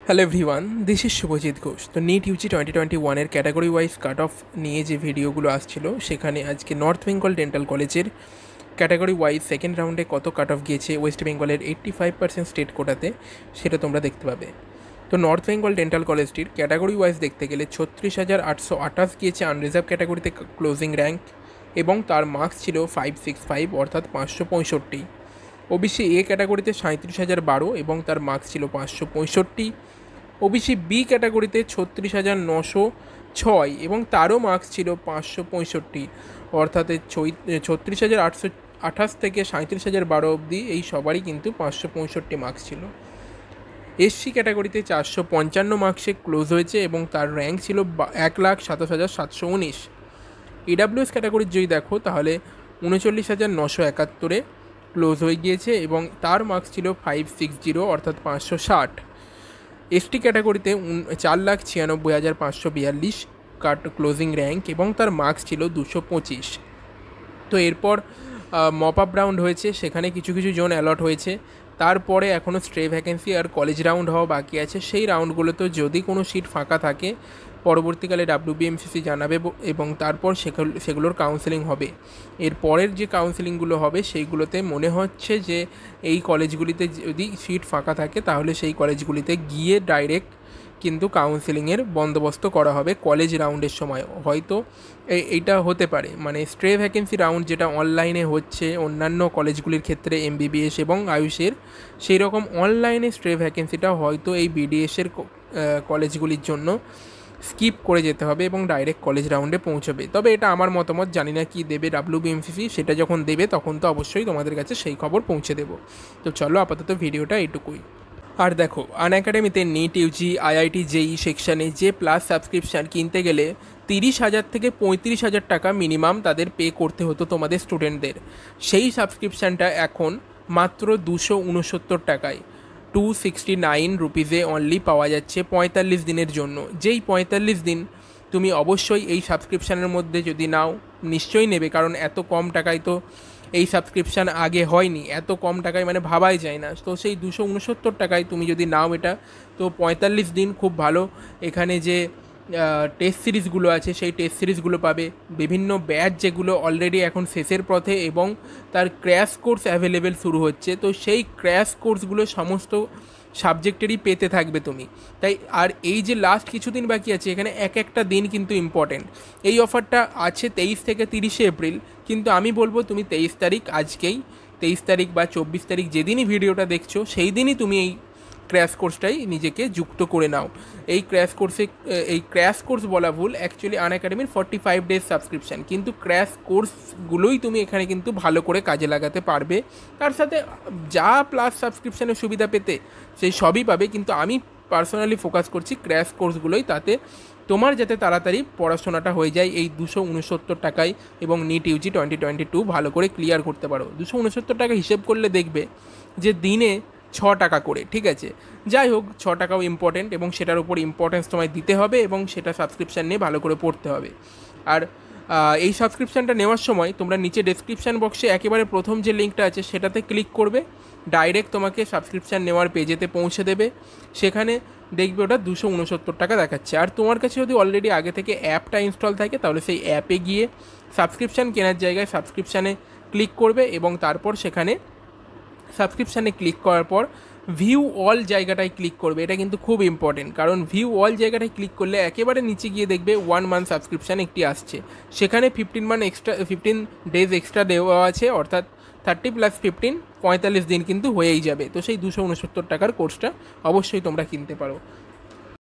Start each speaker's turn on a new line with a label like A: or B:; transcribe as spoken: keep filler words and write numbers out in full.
A: Hello everyone, this is Subhajit Ghosh. তো NEET UG twenty twenty ওয়ানের category wise cut off নিয়ে যে ভিডিওগুলো আসছিল, সেখানে আজকে নর্থ বেঙ্গল ডেন্টাল কলেজের ক্যাটাগরি ওয়াইজ সেকেন্ড রাউন্ডে কত কাট অফ গিয়েছে ওয়েস্ট বেঙ্গলের এইট্টি ফাইভ পার্সেন্ট স্টেট কোটাতে, সেটা তোমরা দেখতে পাবে। তো নর্থ বেঙ্গল ডেন্টাল কলেজটির ক্যাটাগরি ওয়াইজ দেখতে গেলে ছত্রিশ হাজার আটশো আঠাশ গিয়েছে আনরিজার্ভ ক্যাটাগরিতে ক্লোজিং র্যাঙ্ক, এবং তার মার্কস ছিল ফাইভ সিক্স ফাইভ অর্থাৎ পাঁচশো পঁয়ষট্টি। ওবিসি এ ক্যাটাগরিতে সাঁত্রিশ হাজার বারো এবং তার মার্কস ছিল পাঁচশো পঁয়ষট্টি। ওবিসি বি ক্যাটাগরিতে ছত্রিশ হাজার নশো ছয় এবং তারও মার্কস ছিল পাঁচশো পঁয়ষট্টি, অর্থাৎ ছত্রিশ হাজার আটশো আঠাশ থেকে সাঁত্রিশ হাজার বারো অবধি এই সবারই কিন্তু পাঁচশো পঁয়ষট্টি মার্কস ছিল। এসসি ক্যাটাগরিতে চারশো পঞ্চান্ন মার্কসে ক্লোজ হয়েছে এবং তার র্যাঙ্ক ছিল এক লাখ সাতাশ হাজার সাতশো উনিশ। ইডাব্লিউএস ক্যাটাগরির যদি দেখো তাহলে উনচল্লিশ হাজার নশো একাত্তরে ক্লোজ হয়ে গিয়েছে এবং তার মার্কস ছিল ফাইভ সিক্স জিরো অর্থাৎ পাঁচশো ষাট। এসটি ক্যাটাগরিতে চার লাখ ছিয়ানব্বই হাজার পাঁচশো বিয়াল্লিশ কাট ক্লোজিং র্যাঙ্ক এবং তার মার্কস ছিল দুশো পঁচিশ। তো এরপর মপ আপ রাউন্ড হয়েছে, সেখানে কিছু কিছু জোন অ্যালট হয়েছে। তারপরে এখনও স্ট্রে ভ্যাকেন্সি আর কলেজ রাউন্ড হওয়া বাকি আছে। সেই রাউন্ডগুলোতে যদি কোনো সিট ফাঁকা থাকে পরবর্তীকালে ডাব্লিউবিএমসিসি জানাবে এবং তারপর সেগুলো সেগুলোর কাউন্সেলিং হবে। এর পরের যে কাউন্সেলিংগুলো হবে সেইগুলোতে মনে হচ্ছে যে এই কলেজগুলিতে যদি সিট ফাঁকা থাকে তাহলে সেই কলেজগুলিতে গিয়ে ডাইরেক্ট কিন্তু কাউন্সেলিংয়ের বন্দোবস্ত করা হবে কলেজ রাউন্ডের সময়। হয়তো এইটা হতে পারে, মানে স্ট্রে ভ্যাকেন্সি রাউন্ড যেটা অনলাইনে হচ্ছে অন্যান্য কলেজগুলির ক্ষেত্রে এমবিবিএস এবং আয়ুষের, সেই রকম অনলাইনে স্ট্রে ভ্যাকেন্সিটা হয়তো এই বিডিএসের কলেজগুলির জন্য স্কিপ করে যেতে হবে এবং ডাইরেক্ট কলেজ রাউন্ডে পৌঁছবে। তবে এটা আমার মতামত, জানি না কি দেবে ডাব্লিউবিএমসিসি, সেটা যখন দেবে তখন তো অবশ্যই তোমাদের কাছে সেই খবর পৌঁছে দেবো। তো চলো আপাতত ভিডিওটা এইটুকুই। আর দেখো, আনএকাডেমিতে নিট ইউজি আইআইটি জেই সেকশানে যে প্লাস সাবস্ক্রিপশান কিনতে গেলে তিরিশ হাজার থেকে পঁয়ত্রিশ হাজার টাকা মিনিমাম তাদের পে করতে হতো তোমাদের স্টুডেন্টদের, সেই সাবস্ক্রিপশানটা এখন মাত্র দুশো উনসত্তর টাকায় টু সিক্সটি নাইন রুপিজে অনলি পাওয়া যাচ্ছে পঁয়তাল্লিশ দিনের জন্য। যেই পঁয়তাল্লিশ দিন তুমি অবশ্যই এই সাবস্ক্রিপশানের মধ্যে যদি নাও, নিশ্চয়ই নেবে, কারণ এত কম টাকায় তো এই সাবস্ক্রিপশান আগে হয়নি, এত কম টাকায় মানে ভাবাই যায় না। তো সেই দুশো উনসত্তর টাকায় তুমি যদি নাও এটা, তো পঁয়তাল্লিশ দিন খুব ভালো। এখানে যে টেস্ট সিরিজগুলো আছে সেই টেস্ট সিরিজগুলো পাবে, বিভিন্ন ব্যাচ যেগুলো অলরেডি এখন শেষের পথে এবং তার ক্র্যাশ কোর্স অ্যাভেলেবেল শুরু হচ্ছে, তো সেই ক্র্যাশ কোর্সগুলো সমস্ত সাবজেক্টেরই পেতে থাকবে তুমি। তাই আর এই যে লাস্ট কিছুদিন বাকি আছে, এখানে এক একটা দিন কিন্তু ইম্পর্টেন্ট। এই অফারটা আছে তেইশ থেকে তিরিশে এপ্রিল, কিন্তু আমি বলবো তুমি তেইশ তারিখ আজকেই তেইশ তারিখ বা চব্বিশ তারিখ যেদিনই ভিডিওটা দেখছো সেই দিনই তুমি এই ক্র্যাশ কোর্সটাই নিজেকে যুক্ত করে নাও। এই ক্র্যাশ কোর্সে এই ক্র্যাশ কোর্স বলা ভুল, অ্যাকচুয়ালি আনএকাডেমির ফর্টি ফাইভ ডেজ সাবস্ক্রিপশান, কিন্তু ক্র্যাশ কোর্সগুলোই তুমি এখানে কিন্তু ভালো করে কাজে লাগাতে পারবে। তার সাথে যা প্লাস সাবস্ক্রিপশানের সুবিধা পেতে সেই সবই পাবে, কিন্তু আমি পার্সোনালি ফোকাস করছি ক্র্যাশ কোর্সগুলোই, তাতে তোমার যাতে তাড়াতাড়ি পড়াশোনাটা হয়ে যায় এই দুশো উনসত্তর টাকায় এবং NEET UG twenty twenty two ভালো করে ক্লিয়ার করতে পারো। দুশো উনসত্তর টাকা হিসেব করলে দেখবে যে দিনে ছ টাকা করে, ঠিক আছে। যাই হোক, ছ টাকাও ইম্পর্টেন্ট এবং সেটার উপর ইম্পর্টেন্স তোমায় দিতে হবে এবং সেটা সাবস্ক্রিপশান নিয়ে ভালো করে পড়তে হবে। আর এই সাবস্ক্রিপশানটা নেওয়ার সময় তোমরা নিচে ডেসক্রিপশান বক্সে একেবারে প্রথম যে লিঙ্কটা আছে সেটাতে ক্লিক করবে, ডাইরেক্ট তোমাকে সাবস্ক্রিপশান নেওয়ার পেজেতে পৌঁছে দেবে। সেখানে দেখবে ওটা দুশো উনসত্তর টাকা দেখাচ্ছে। আর তোমার কাছে যদি অলরেডি আগে থেকে অ্যাপটা ইনস্টল থাকে তাহলে সেই অ্যাপে গিয়ে সাবস্ক্রিপশান কেনার জায়গায় সাবস্ক্রিপশানে ক্লিক করবে এবং তারপর সেখানে সাবস্ক্রিপশানে ক্লিক করার পর ভিউ অল জায়গাটায় ক্লিক করবে। এটা কিন্তু খুব ইম্পর্টেন্ট, কারণ ভিউ অল জায়গাটায় ক্লিক করলে একেবারে নিচে গিয়ে দেখবে ওয়ান মান্থ সাবস্ক্রিপশান একটি আসছে, সেখানে fifteen month extra fifteen days extra দেওয়া আছে, অর্থাৎ থার্টি প্লাস ফিফটিন পঁয়তাল্লিশ দিন কিন্তু হয়েই যাবে। তো সেই দুশো উনসত্তর টাকার কোর্সটা অবশ্যই তোমরা কিনতে পারো।